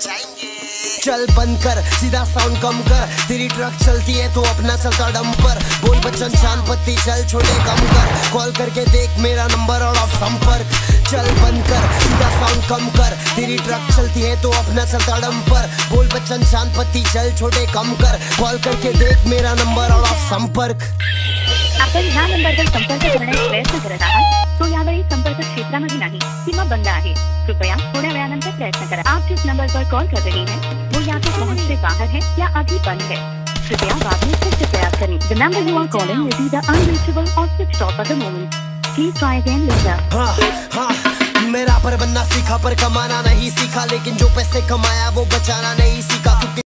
जाएंगे। चल बंद कर, सीधा साउंड कम कर, तेरी ट्रक चलती है तो अपना चलता डंपर। बोल बच्चन चांद पत्ती चल छोटे कम कर, कॉल करके देख मेरा नंबर और ऑफ संपर्क। चल बंद कर, सीधा साउंड कम कर, तेरी ट्रक चलती है तो अपना चलता डंपर। बोल बच्चन चांद पत्ती चल छोटे कम कर, कॉल करके देख मेरा नंबर और ऑफ संपर्क। आपण ह्या नंबरवर संपर्क करण्याचा प्रयत्न करत आहात तो यावेळी संपर्क क्षेत्रामध्ये नाही किंवा बंद आहे। कृपया थोड्या वेळानंतर प्रयत्न करा। आप जिस नंबर पर कॉल कर रहे हैं वो या तो पहुंच से बाहर है या अभी बंद है। कृपया बाद में फिर से प्रयास करें। The number you are calling is either unreachable or switched off at the moment. Please try again later. मेरा पर बनना सीखा पर कमाना नहीं सीखा, लेकिन जो पैसे कमाया वो बचाना नहीं सीखा।